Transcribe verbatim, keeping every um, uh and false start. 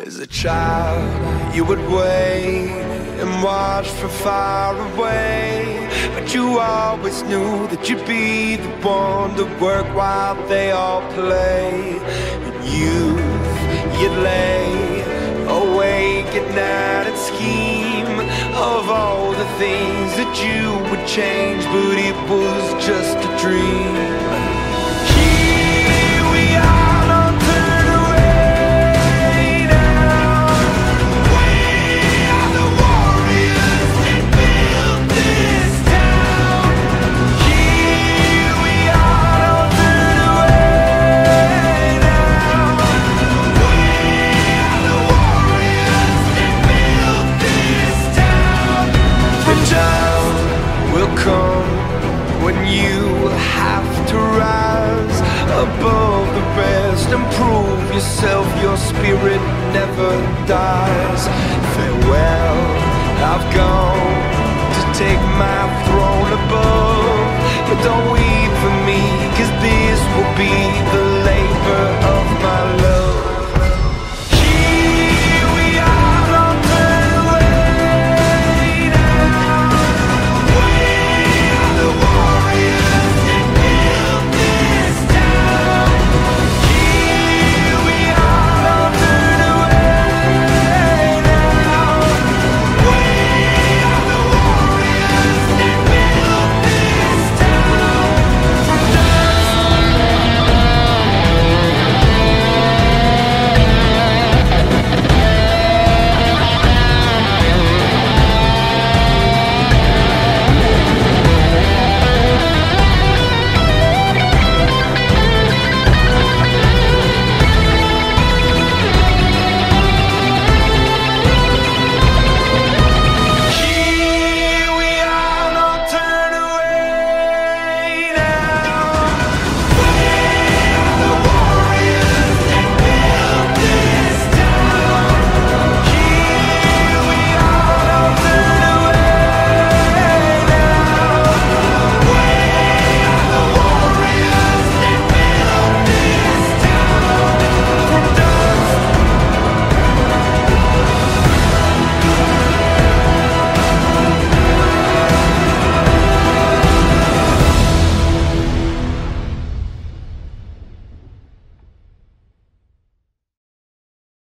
As a child, you would wait and watch from far away, but you always knew that you'd be the one to work while they all play. In youth, you'd lay awake at night and scheme of all the things that you would change, but it was just a dream. Here we are, don't turn away now. We are the warriors that built this town. Here we are, don't turn away now. We are the warriors that built this town. The time will come when you have to rise above the rest and prove yourself. Your spirit never dies. Farewell, I've gone to take my throne above, but don't